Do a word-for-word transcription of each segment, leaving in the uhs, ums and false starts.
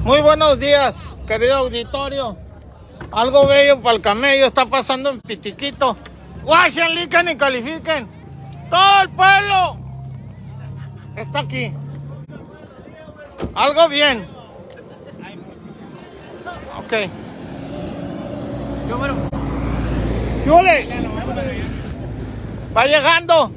Muy buenos días, querido auditorio. Algo bello para el camello está pasando en Pitiquito. Guachen, liquen y califiquen. Todo el pueblo está aquí. Algo bien. Ok. ¿Qué ole? Va llegando.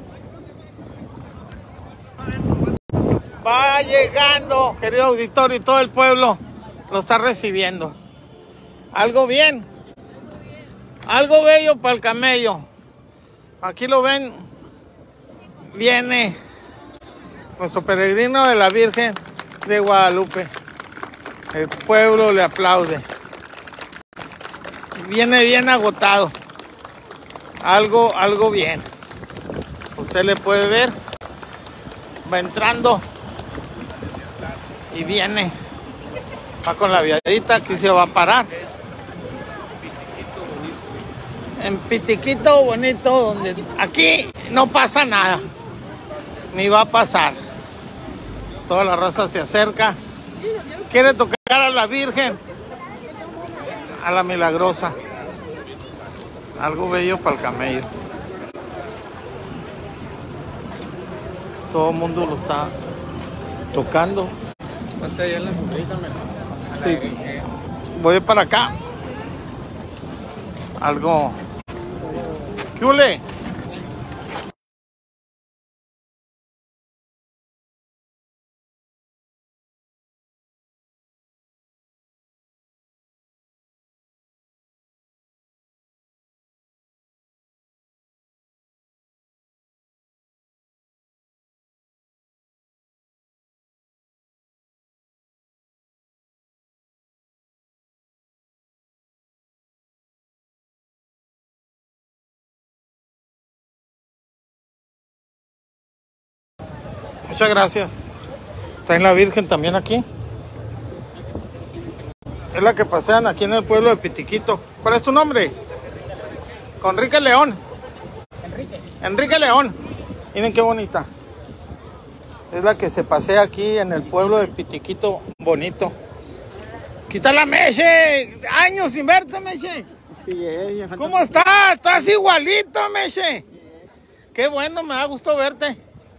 Va llegando, querido auditorio, y todo el pueblo lo está recibiendo. Algo bien. Algo bello para el camello. Aquí lo ven. Viene nuestro peregrino de la Virgen de Guadalupe. El pueblo le aplaude. Viene bien agotado. Algo, algo bien. Usted le puede ver. Va entrando. Y viene. Va con la viadita. Aquí se va a parar. En Pitiquito bonito, donde aquí no pasa nada. Ni va a pasar. Toda la raza se acerca. Quiere tocar a la Virgen. A la Milagrosa. Algo bello para el camello. Todo el mundo lo está tocando. Sí. Voy para acá. Algo. ¿Qué ole? Muchas gracias. Está en la Virgen también aquí. Es la que pasean aquí en el pueblo de Pitiquito. ¿Cuál es tu nombre? Conrique León. Enrique. Enrique León. Miren qué bonita. Es la que se pasea aquí en el pueblo de Pitiquito bonito. Quita la Meche. Años sin verte, Meche. Sí, ella. ¿Cómo estás? Estás igualito, Meche. Qué bueno, me da gusto verte.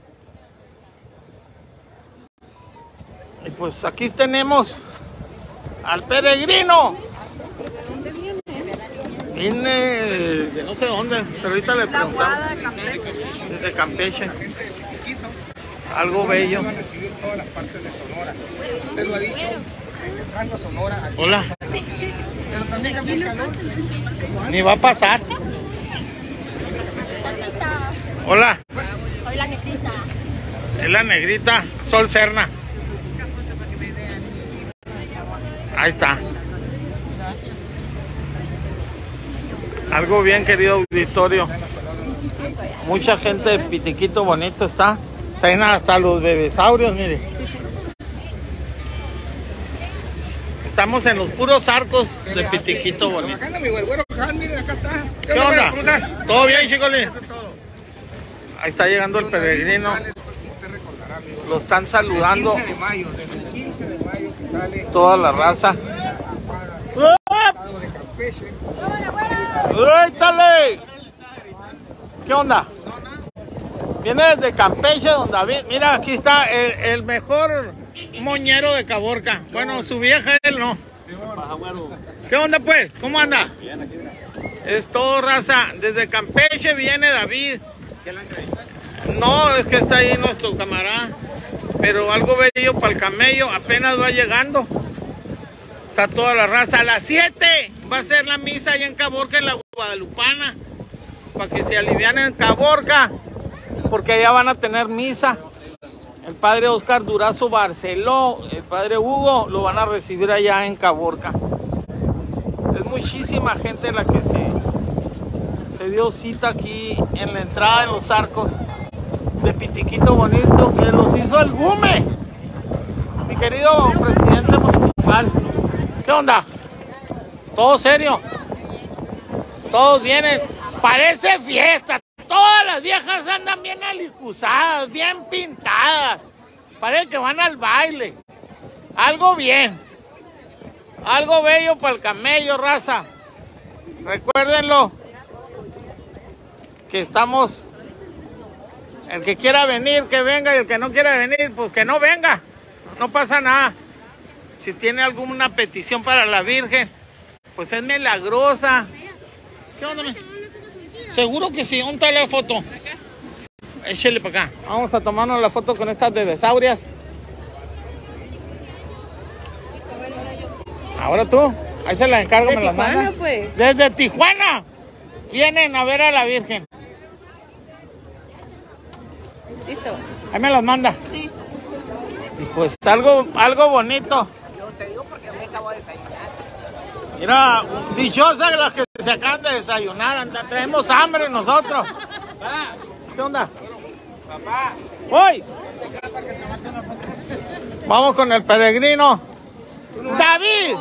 Y pues aquí tenemos al peregrino. ¿De dónde viene? Viene de no sé dónde, pero ahorita le preguntamos. Desde Campeche. Algo bello. Van a recibir todas las partes de Sonora. Usted lo ha dicho, entrando a Sonora. Aquí. Hola. Pero también hace calor. Ni va a pasar. Hola. Soy la negrita. Es la negrita Sol Serna. Ahí está. Algo bien, querido auditorio. Mucha gente de Pitiquito bonito está. Traen hasta los bebesaurios, mire. Estamos en los puros arcos de Pitiquito bonito. Acá anda mi güero Jan, miren, acá está. ¿Qué onda? ¿Todo bien, chicole? Ahí está llegando el peregrino. Lo están saludando. quince de mayo, desde el quince de mayo que sale toda la raza. ¡Étale! ¿Qué onda? Viene desde Campeche, don David. Mira, aquí está el, el mejor moñero de Caborca. Bueno, su vieja él no. ¿Qué onda pues? ¿Cómo anda? Es todo raza. Desde Campeche viene David. No, es que está ahí nuestro camarada. Pero algo bello para el camello. Apenas va llegando. Está toda la raza. A las siete va a ser la misa allá en Caborca, en la Guadalupana. Para que se alivianen en Caborca. Porque allá van a tener misa. El padre Oscar Durazo Barceló, el padre Hugo, lo van a recibir allá en Caborca. Es muchísima gente la que se, se dio cita aquí en la entrada, en los arcos de Pitiquito bonito, que los hizo el Gume. Mi querido presidente municipal. ¿Qué onda? ¿Todo serio? Todos vienen. Parece fiesta. Todas las viejas andan bien alicuzadas, bien pintadas. Parece que van al baile. Algo bien. Algo bello para el camello, raza. Recuérdenlo. Que estamos... El que quiera venir, que venga. Y el que no quiera venir, pues que no venga. No pasa nada. Si tiene alguna petición para la Virgen, pues es milagrosa. ¿Qué onda? Seguro que sí. ¿Dónde está la foto? Échale para acá. Vamos a tomarnos la foto con estas bebesaurias. Ahora tú. Ahí se las encargo, me las manda. Pues. Desde Tijuana. Vienen a ver a la Virgen. Listo. Ahí me las manda. Sí. Y pues algo, algo bonito. Yo te digo porque me acabo de desayunar. Mira, dichosas las que se acaban de desayunar. Anda, traemos hambre nosotros. ¿Qué onda? Papá. ¡Voy! Vamos con el peregrino. ¡David!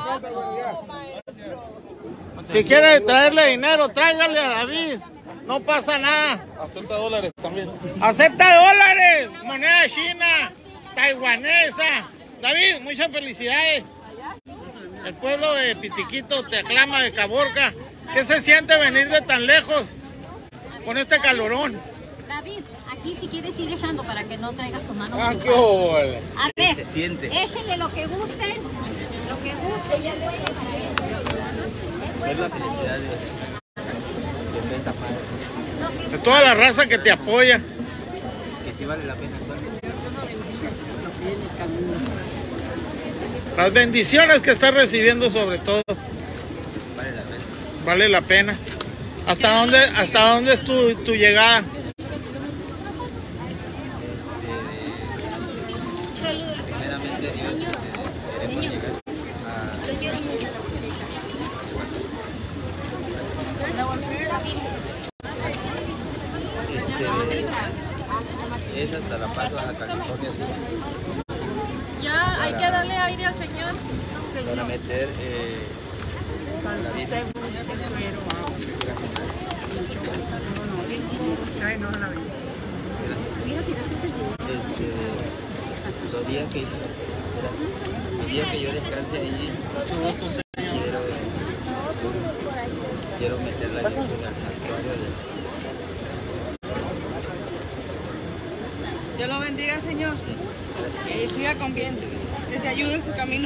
Si quiere traerle dinero, tráigale a David. No pasa nada. Acepta dólares también. ¡Acepta dólares! Moneda china, taiwanesa. David, muchas felicidades. El pueblo de Pitiquito te aclama de Caborca. ¿Qué se siente venir de tan lejos con este calorón? David, aquí si quieres ir echando para que no traigas tu mano. Ah, qué ole. A ver, Se siente. échenle lo que gusten, lo que gusten. Ya pueden para eso. Es la felicidad de, de Venta Padre. De toda la raza que te apoya. Que sí vale la pena. Las bendiciones que estás recibiendo sobre todo. Vale la pena. Vale la pena. ¿Hasta dónde, hasta dónde es tu, tu llegada? Primeramente, este, queremos llegar a... Este, es hasta La Paz, Baja California Sur. Ya, hay que darle aire al Señor. Para meter eh, la Virgen. Este, los días que hice, los días que yo descanse allí, quiero, quiero meter la Virgen al santuario de... Dios lo bendiga, Señor. Que siga con bien. Que se ayude en su camino.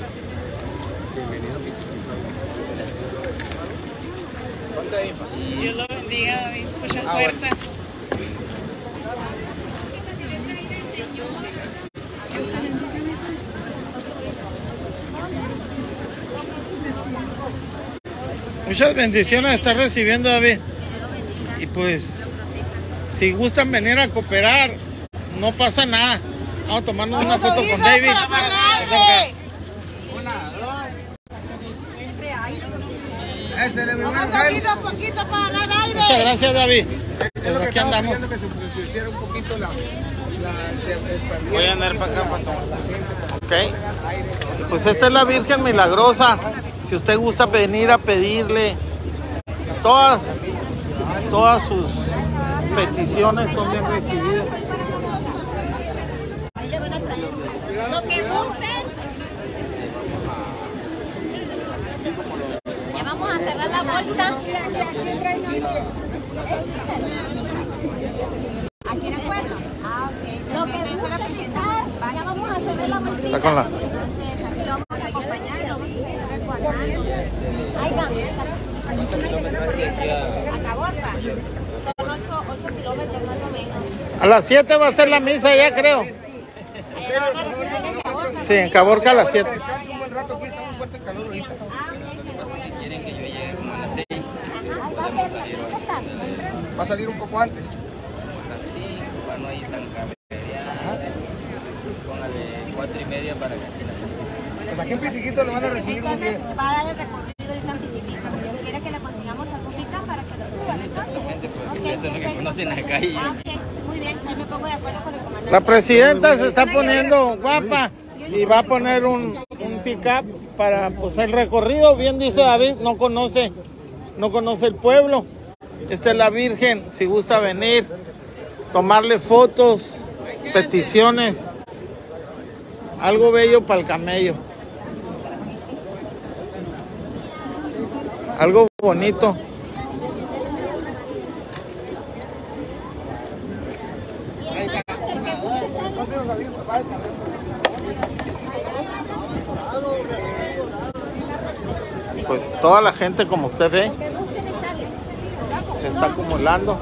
¿Cuánto hay? Dios lo bendiga, David. Mucha fuerza. Muchas bendiciones estás recibiendo, David. Y pues, si gustan venir a cooperar, no pasa nada. Vamos a tomarnos una foto con David. Una, dos. Ese le Vamos poquito, poquito para agarrar aire. Muchas gracias, David. Es Pues lo que aquí estaba andamos. pidiendo, que se, se hiciera un poquito la... la se, el, Voy a andar para acá para tomar. Ok. Pues esta es la Virgen Milagrosa. Si usted gusta venir a pedirle, todas, todas sus peticiones son bien recibidas. Lo que gusten. Ya vamos a cerrar la bolsa. ¿Aquí en el cuerno? Ah, ok. Lo que gusten presentar, ya vamos a cerrar la bolsita. Está con la... Lo vamos a acompañar y lo vamos a seguir recordando. Ahí va. ¿Cuántos kilómetros hay aquí a...? A Caborca. Son ocho, ocho kilómetros más o menos. A las siete va a ser la misa ya, creo. Ahí van a recibir en Caborca. Sí, en Caborca a las siete. un buen rato aquí, está un fuerte calor ahorita. Quieren que yo llegue como a las seis. Va a salir un poco antes. A las cinco, para no ir tan carreteado. Póngale cuatro y media para que así la... Pues aquí en Pitiquito lo van a recibir muy Entonces bien. va a dar el recorrido ahorita en Pitiquito. ¿Quiere que le consigamos algo pica para que lo suban entonces? Gente, porque Ok, eso es lo que perfecto. conocen la calle. Ah, ok, muy bien, ahí me pongo de acuerdo con el comandante. La presidenta se está poniendo guapa y va a poner un, un pick-up para pues, el recorrido. Bien dice David, no conoce, no conoce el pueblo. Esta es la Virgen, si gusta venir, tomarle fotos, peticiones, algo bello para el camello. Algo bonito. Pues toda la gente, como usted ve, se está acumulando.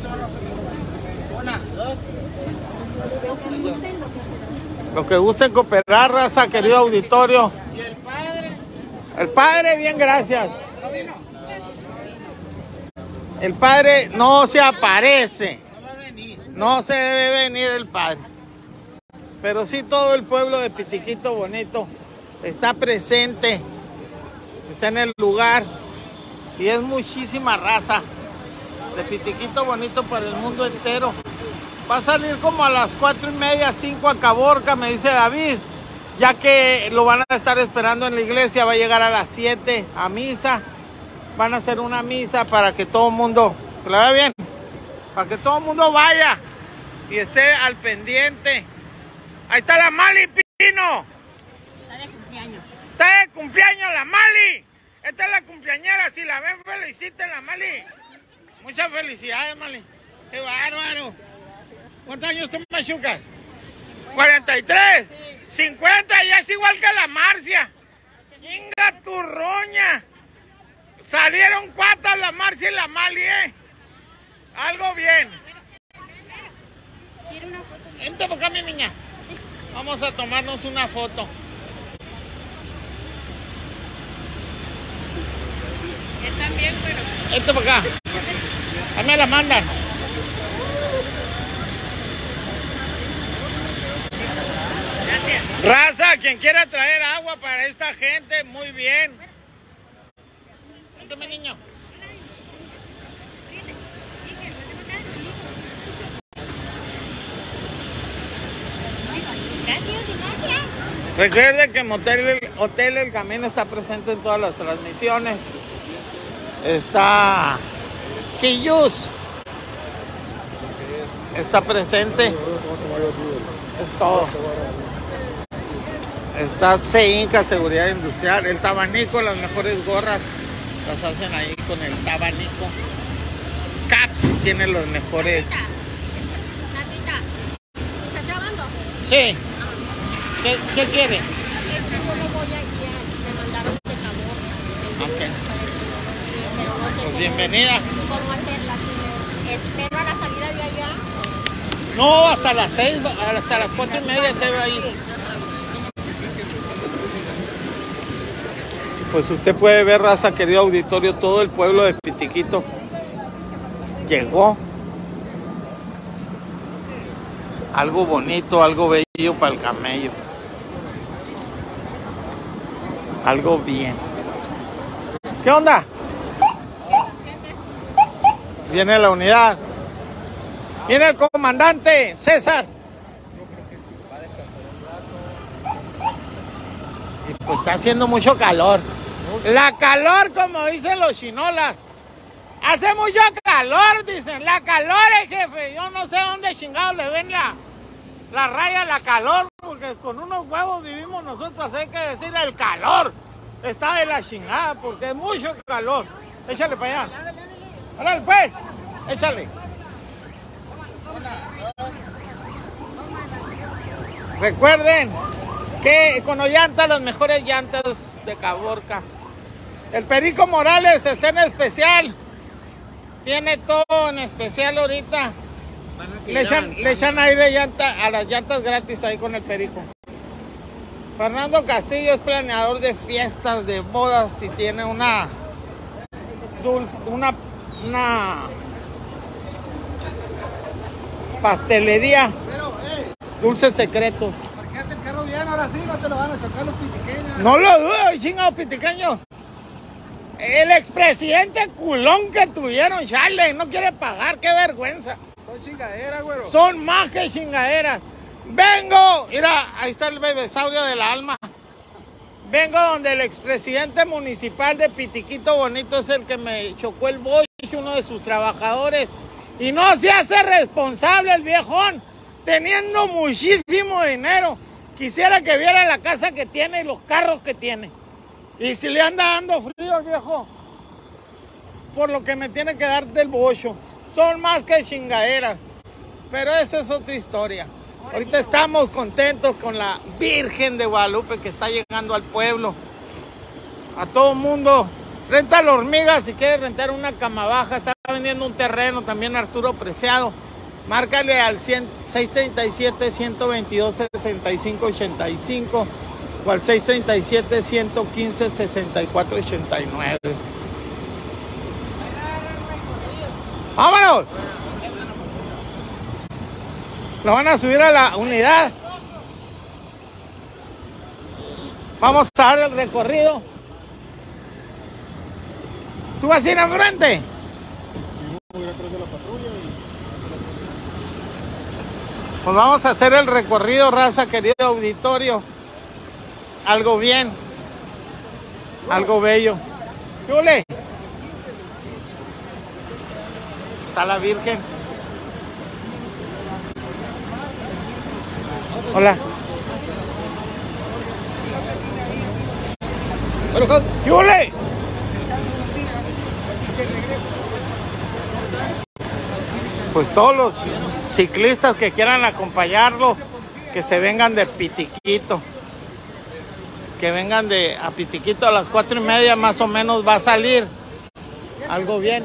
Lo que gusten cooperar, raza, querido auditorio. ¿Y el padre? El padre, bien, gracias. El padre no se aparece. No va a venir. No se debe venir el padre. Pero sí todo el pueblo de Pitiquito Bonito está presente. Está en el lugar. Y es muchísima raza de Pitiquito Bonito para el mundo entero. Va a salir como a las cuatro y media, cinco a Caborca, me dice David. Ya que lo van a estar esperando en la iglesia. Va a llegar a las siete a misa. Van a hacer una misa para que todo el mundo, que la vea bien, para que todo el mundo vaya y esté al pendiente. Ahí está la Mali, Pino. Está de cumpleaños. Está de cumpleaños la Mali. Esta es la cumpleañera. Si la ven, feliciten la Mali. Muchas felicidades, Mali. Qué bárbaro. ¿Cuántos años tú, Machucas? cuarenta y tres. cincuenta, ya es igual que la Marcia. Inga tu roña. Salieron cuatas la Marcia y la Mali, ¿eh? Algo bien. ¿Quiere una foto? Vente por acá, mi niña. Vamos a tomarnos una foto. Él también, pero... Vente por acá. Ahí me la mandan. Gracias. Raza, quien quiera traer agua para esta gente, muy bien. Vente, mi niño. Gracias, gracias. Recuerden que Motel Hotel El Camino está presente en todas las transmisiones. Está Quillus. Está presente. Es todo. Está Ceinca, Seguridad Industrial. El Tabanico, las mejores gorras las hacen ahí con el Tabanico. Caps tiene los mejores. Natita, ¿estás grabando? Sí. ¿Qué, qué quiere? Es que yo lo voy a guiar. Me mandaron de Caborca. Ok. Pero no sé Pues cómo, bienvenida. cómo hacerla. Si me espero a la salida de allá. No, hasta las seis, hasta las cuatro y media se ve ahí. Pues usted puede ver, raza, querido auditorio, todo el pueblo de Pitiquito llegó. Algo bonito, algo bello para el camello. Algo bien. ¿Qué onda? Viene la unidad. Viene el comandante César. Y pues está haciendo mucho calor. La calor, como dicen los chinolas. Hace mucho calor, dicen. La calor, eh, jefe. Yo no sé dónde chingados le ven la, la raya a la calor. Porque con unos huevos vivimos nosotros. Hay que decir el calor. Está de la chingada porque es mucho calor. Échale para allá. Órale, pues. Échale. Recuerden que con Ollanta, las mejores llantas de Caborca. El Perico Morales está en especial. Tiene todo en especial ahorita. Le echan, le echan aire llanta, a las llantas gratis ahí con el Perico. Fernando Castillo es planeador de fiestas, de bodas y tiene una dulce, una, una pastelería. Dulces secretos. Parqueate el carro bien, ahora sí, no te lo van a chocar los pitiqueños. No lo dudo, chingados pitiqueños. El expresidente culón que tuvieron, chale, no quiere pagar, qué vergüenza. Son chingaderas, güero. Son más que chingaderas. Vengo, mira, ahí está el bebesaurio del alma. Vengo donde el expresidente municipal de Pitiquito Bonito es el que me chocó el boche, uno de sus trabajadores. Y no se hace responsable el viejón, teniendo muchísimo dinero. Quisiera que viera la casa que tiene y los carros que tiene. Y si le anda dando frío al viejo, por lo que me tiene que dar del bocho. Son más que chingaderas. Pero esa es otra historia. Ahorita estamos contentos con la Virgen de Guadalupe que está llegando al pueblo. A todo mundo. Renta la Hormiga si quieres rentar una cama baja. Está vendiendo un terreno también Arturo Preciado. Márcale al seis treinta y siete, ciento veintidós, sesenta y cinco ochenta y cinco o al seis treinta y siete, ciento quince, sesenta y cuatro ochenta y nueve. ¡Vámonos! Lo van a subir a la unidad. Vamos a dar el recorrido. ¿Tú vas a ir enfrente? Pues vamos a hacer el recorrido, raza, querido auditorio. Algo bien. Algo bello. ¿Qué ole? Está la Virgen. Hola. ¿Qué ole? Pues todos los ciclistas que quieran acompañarlo, que se vengan de Pitiquito. Que vengan de a Pitiquito a las cuatro y media más o menos va a salir. Algo bien.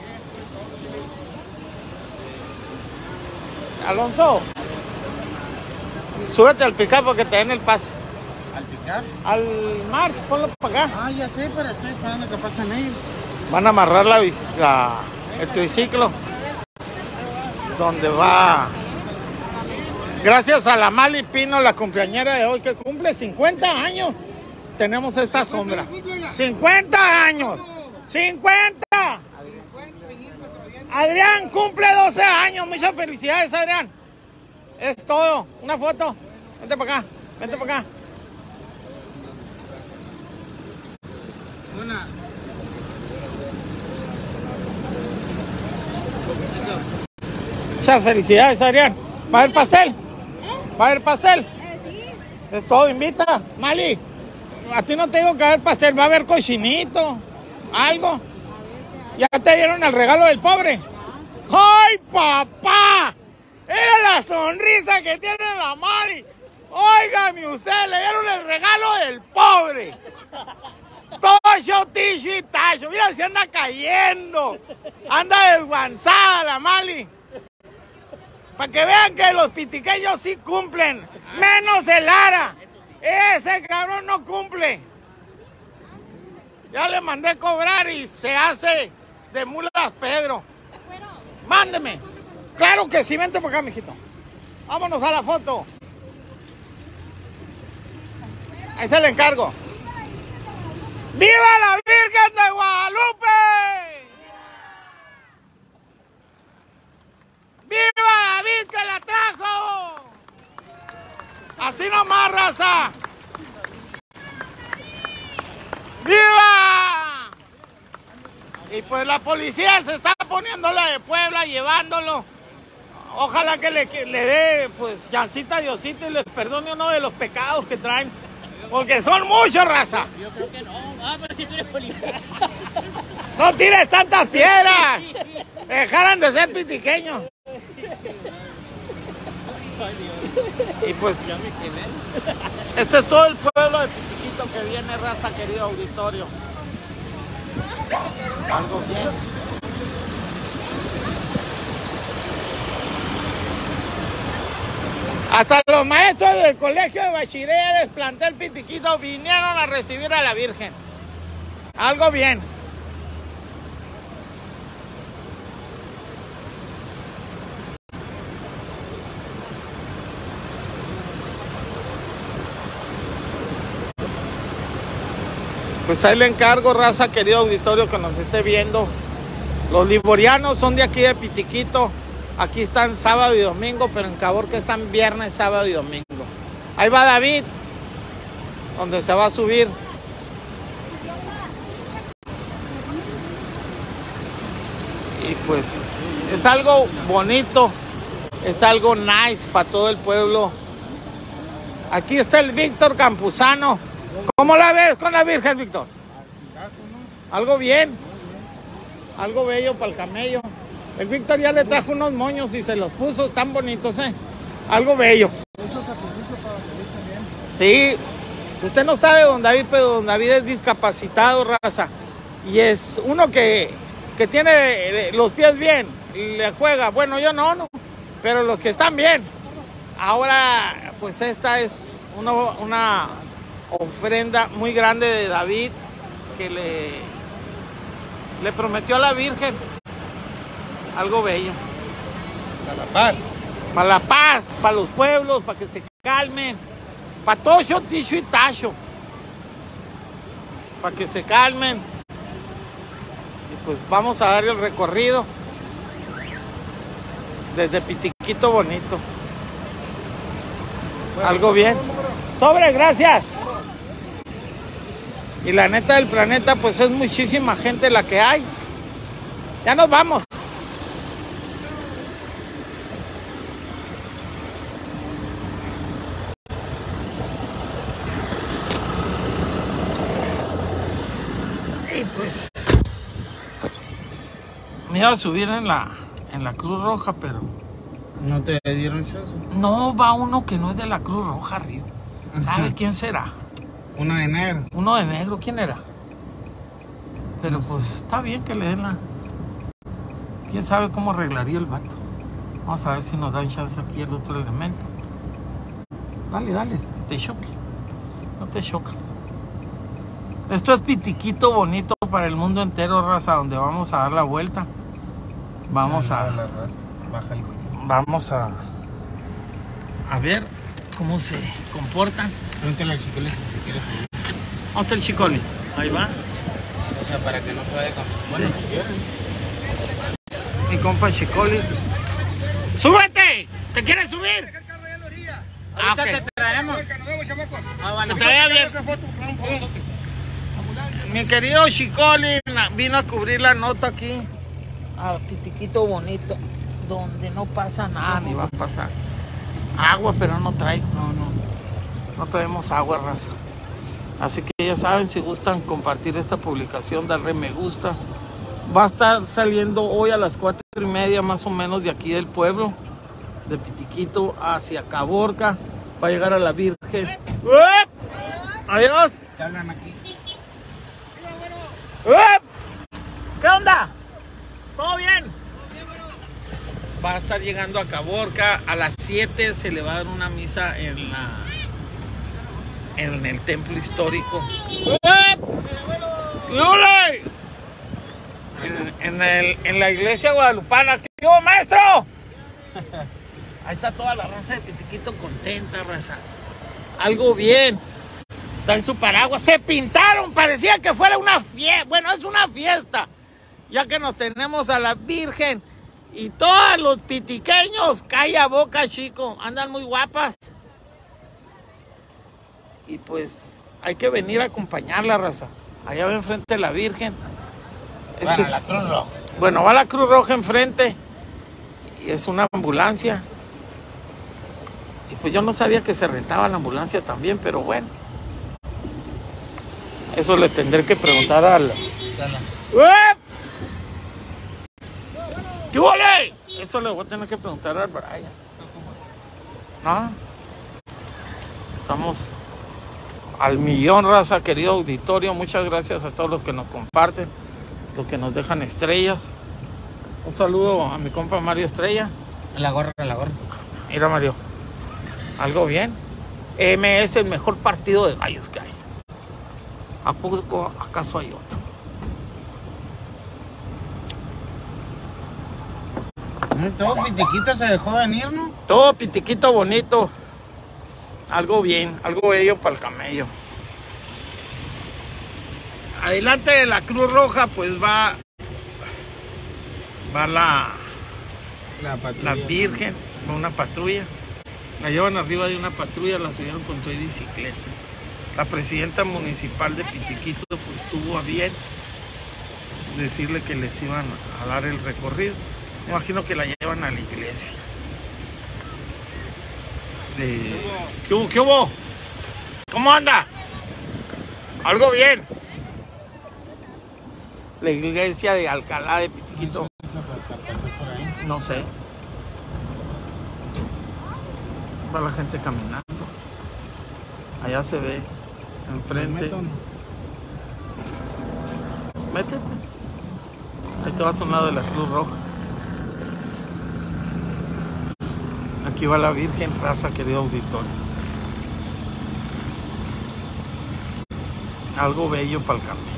Alonso, súbete al pick-up porque te den el pase. ¿Al picar? Al March, ponlo para acá. Ah, ya sé, pero estoy esperando que pasen ellos. Van a amarrar la, la, el triciclo. Donde va. Gracias a la Mali Pino, la cumpleañera de hoy, que cumple cincuenta años. Tenemos esta sombra. cincuenta años. cincuenta. Adrián cumple doce años. Muchas felicidades, Adrián. Es todo. Una foto. Vente para acá. Vente para acá. Una. Muchas felicidades, Adrián. ¿Va a haber pastel? ¿Va a haber pastel? Eh, sí. Es todo, invita. Mali, a ti no te digo que va a haber pastel, va a haber cochinito, algo. ¿Ya te dieron el regalo del pobre? ¡Ay, papá! Era la sonrisa que tiene la Mali. Óigame usted, le dieron el regalo del pobre. Tocho, ticho y tacho. Mira, se anda cayendo. Anda desguanzada la Mali. Para que vean que los pitiqueños sí cumplen. Menos el Lara. Ese cabrón no cumple. Ya le mandé cobrar y se hace de mulas Pedro. Mándeme. Claro que sí, vente por acá, mijito. Vámonos a la foto. Ahí se le encargo. ¡Viva la Virgen de Guadalupe! ¡Viva David que la trajo! Así nomás, raza. ¡Viva! Y pues la policía se está poniendo la de Puebla, llevándolo. Ojalá que le, que le dé, pues, chancita a Diosito y les perdone uno de los pecados que traen. Porque son muchos, raza. Yo creo que no. Ah, pero si tú eres policía. No tires tantas piedras. Dejaran de ser pitiqueños. Y pues, este es todo el pueblo de Pitiquito que viene, raza, querido auditorio. Algo bien. Hasta los maestros del colegio de bachilleres, plantel Pitiquito, vinieron a recibir a la Virgen. Algo bien. Pues ahí le encargo, raza, querido auditorio que nos esté viendo. Los liborianos son de aquí de Pitiquito. Aquí están sábado y domingo, pero en Caborca están viernes, sábado y domingo. Ahí va David, donde se va a subir. Y pues es algo bonito, es algo nice para todo el pueblo. Aquí está el Víctor Campuzano. ¿Cómo la ves con la Virgen, Víctor? Algo bien. Algo bello para el camello. El Víctor ya le trajo unos moños y se los puso, tan bonitos, ¿eh? Algo bello. Sí, usted no sabe, don David, pero don David es discapacitado, raza. Y es uno que, que tiene los pies bien, y le juega. Bueno, yo no, no, pero los que están bien. Ahora, pues esta es una, una ofrenda muy grande de David que le, le prometió a la Virgen. Algo bello. Para la paz. Para la paz, para los pueblos, para que se calmen. Para Tocho, Ticho y Tacho. Para que se calmen. Y pues vamos a dar el recorrido. Desde Pitiquito Bonito. Algo bien. Sobre, gracias. Y la neta del planeta, pues es muchísima gente la que hay. Ya nos vamos. Y pues me iba a subir en la en la Cruz Roja, pero ¿No te dieron chance? no, va uno que no es de la Cruz Roja, Río. ¿Sabe quién será? Uno de negro. Uno de negro, ¿quién era? Pero pues está bien que le den la... ¿Quién sabe cómo arreglaría el vato? Vamos a ver si nos dan chance aquí el otro elemento. Dale, dale, te choque. No te choca. Esto es Pitiquito Bonito para el mundo entero, raza, donde vamos a dar la vuelta. Vamos a... Baja el... Vamos a... A ver cómo se comportan. Pregúntale al Chicolis si quiere subir. ¿Dónde está el Chicolis? Ahí va. O sea, para que no se vaya con... Bueno, si quieren. Mi compa Chicolis. ¡Súbete! ¿Te quieres subir? Ah, Ahorita ok. te traemos. Nos vemos, chamacos. Ah, bueno. Que te vaya bien. Esa foto, con un fotozote. Mi querido Chicolis vino a cubrir la nota aquí a Pitiquito Bonito, donde no pasa nada, ni va a pasar. Agua, pero no traigo. No, no. No traemos agua, raza. Así que ya saben, si gustan compartir esta publicación, darle me gusta. Va a estar saliendo hoy a las cuatro y media más o menos de aquí del pueblo, de Pitiquito hacia Caborca. Va a llegar a la Virgen. ¡Uep! Adiós. Te hablan aquí. ¡Uep! ¿Qué onda? ¿Todo bien? Va a estar llegando a Caborca. A las siete se le va a dar una misa en la en el templo histórico. ¡Uep! ¿Qué onda? En, en, el, en la iglesia guadalupana. ¿Qué hubo, maestro? Ahí está toda la raza de Pitiquito contenta, raza. Algo bien. Está en su paraguas. Se pintaron. Parecía que fuera una fiesta. Bueno, es una fiesta. Ya que nos tenemos a la Virgen. Y todos los pitiqueños. Calla boca, chico. Andan muy guapas. Y pues hay que venir a acompañarla, raza. Allá va enfrente la Virgen. Bueno, Este la es- Cruz Roja. Bueno, va la Cruz Roja enfrente. Y es una ambulancia. Y pues yo no sabía que se rentaba la ambulancia también, pero bueno. Eso le tendré que preguntar al... ¡Uep! ¿Qué huele? Eso le voy a tener que preguntar al Brian. ¿No? Estamos al millón, raza, querido auditorio. Muchas gracias a todos los que nos comparten, los que nos dejan estrellas. Un saludo a mi compa Mario Estrella. En la gorra, en la gorra. Mira, Mario, algo bien. M es el mejor partido de gallos que hay. ¿A poco acaso hay otro? Todo Pitiquito se dejó venir, ¿no? Todo Pitiquito Bonito. Algo bien, algo bello para el camello. Adelante de la Cruz Roja, pues va, va la, La patrulla. la Virgen, va una patrulla. La llevan arriba de una patrulla, la subieron con toda bicicleta. La presidenta municipal de Pitiquito pues tuvo a bien decirle que les iban a dar el recorrido. Me imagino que la llevan a la iglesia. De... ¿Qué hubo? ¿Qué hubo? ¿Cómo anda? Algo bien. la iglesia de Alcalá de Pitiquito. No sé. Va la gente caminando. Allá se ve, enfrente. Métete. Ahí te vas a un lado de la Cruz Roja. Aquí va la Virgen, raza, querido auditorio. Algo bello para el camello.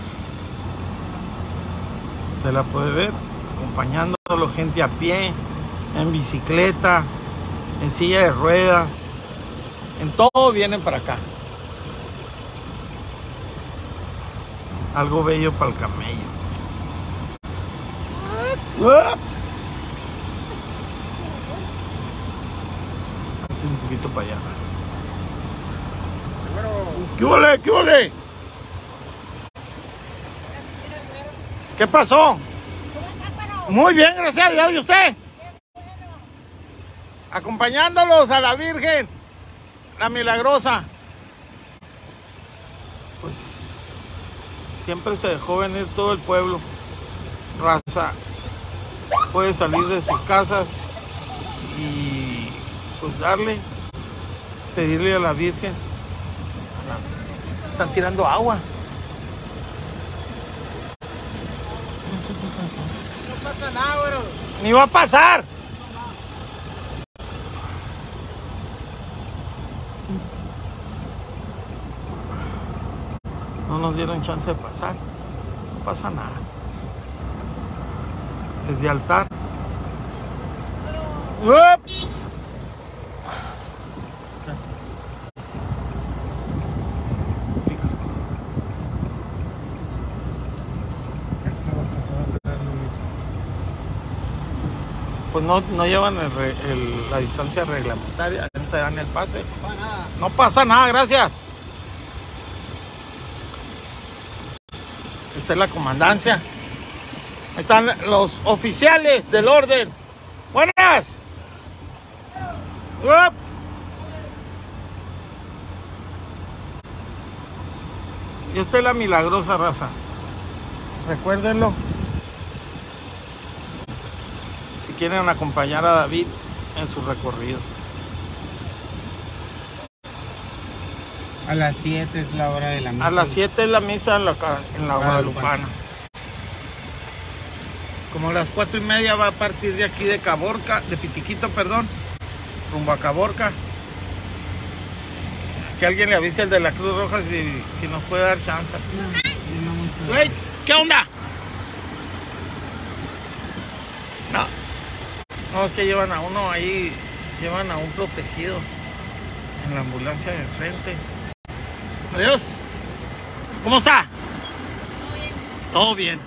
Usted la puede ver acompañándolo, gente a pie, en bicicleta, en silla de ruedas, en todo vienen para acá. Algo bello para el camello. Un poquito para allá. ¿Qué ole? ¿Qué ole? ¿Qué pasó? Muy bien, gracias a Dios. ¿Y usted? Acompañándolos a la Virgen, la Milagrosa. Pues siempre se dejó venir todo el pueblo. Raza puede salir de sus casas y pues darle, pedirle a la Virgen. Están tirando agua. No pasa nada, güero. Ni va a pasar. No nos dieron chance de pasar. No pasa nada. Desde altar. ¡Up! Pues no, no llevan el, el, la distancia reglamentaria, te dan el pase. No pasa nada. No pasa nada, gracias. Esta es la comandancia. Ahí están los oficiales del orden. Buenas. ¡Up! Y esta es la Milagrosa, raza. Recuérdenlo. Si quieren acompañar a David en su recorrido. A las siete es la hora de la misa. A las siete es la misa en la, en la Guadalupana. Como a las cuatro y media va a partir de aquí de Caborca, de Pitiquito, perdón, rumbo a Caborca. Que alguien le avise al de la Cruz Roja si, si nos puede dar chance. Wait, ¿qué onda? No, no, es que llevan a uno ahí, llevan a un protegido en la ambulancia de enfrente. Adiós. ¿Cómo está? Todo bien. Todo bien.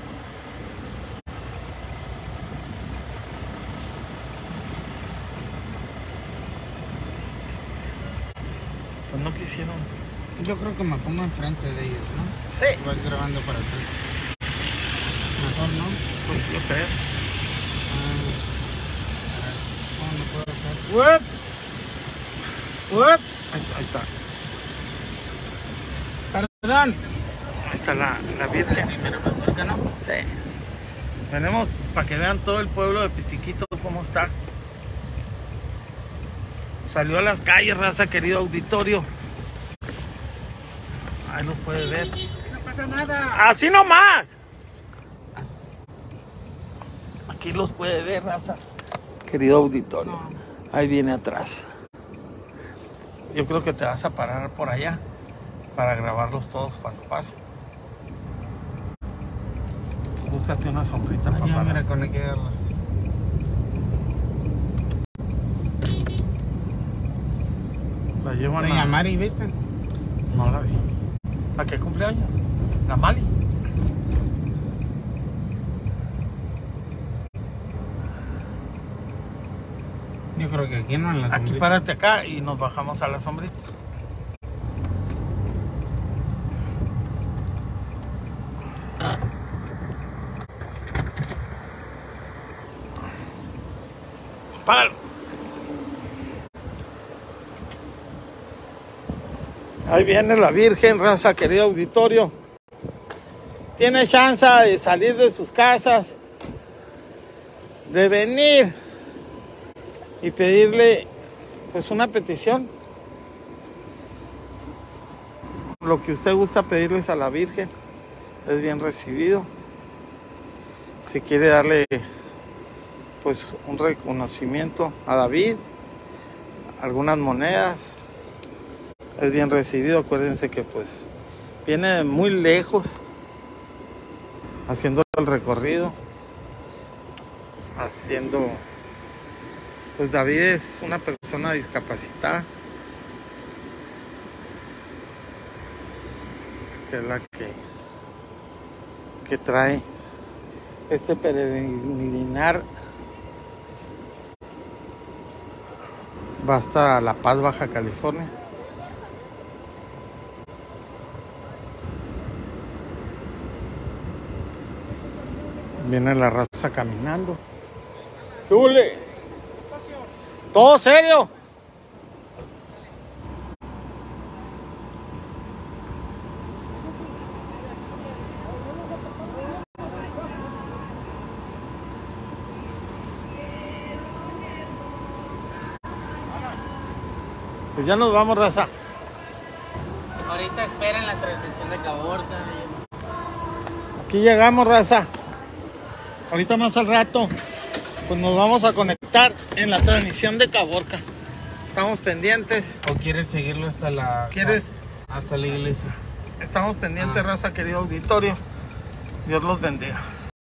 Pues no quisieron. Yo creo que me pongo enfrente de ellos, ¿no? Sí. Y vas grabando para atrás. Mejor, ¿no? Pues yo creo. Ah, ¿cómo no puedo hacer? ¡Uep! ¡Uep! Ahí, ahí está. Perdón. Ahí está la, la Virgen. Sí, pero más cerca, ¿no? Sí. Tenemos para que vean todo el pueblo de Pitiquito cómo está. Salió a las calles, raza, querido auditorio. Ahí lo puede ver. No pasa nada. ¡Así nomás! Aquí los puede ver, raza. Querido auditorio. Ahí viene atrás. Yo creo que te vas a parar por allá para grabarlos todos cuando pasen. Búscate una sombrita para Ya, parar. mira, con hay que agarrarse. La llevan Doña a... Mari, ¿viste? No la vi. ¿A qué cumpleaños? La Mali. Yo creo que aquí no en la Aquí sombrita. párate acá y nos bajamos a la sombrita. Págalo. Ahí viene la Virgen, raza, querido auditorio. tiene chance de salir de sus casas, de venir y pedirle pues una petición, lo que usted gusta pedirles a la Virgen es bien recibido. Si quiere darle pues un reconocimiento a David, algunas monedas, es bien recibido. Acuérdense que pues viene de muy lejos haciendo el recorrido, haciendo, pues David es una persona discapacitada, que es la que, que trae este peregrinar. Va hasta La Paz, Baja California. Viene la raza caminando. ¡Tule! ¿Todo serio? Pues ya nos vamos, raza. Ahorita esperen la transmisión de Caborca. Aquí llegamos, raza. Ahorita más al rato, pues nos vamos a conectar en la transmisión de Caborca. Estamos pendientes. ¿O quieres seguirlo hasta la... ¿Quieres? Hasta la iglesia. Estamos pendientes, Ah. raza, querido auditorio. Dios los bendiga.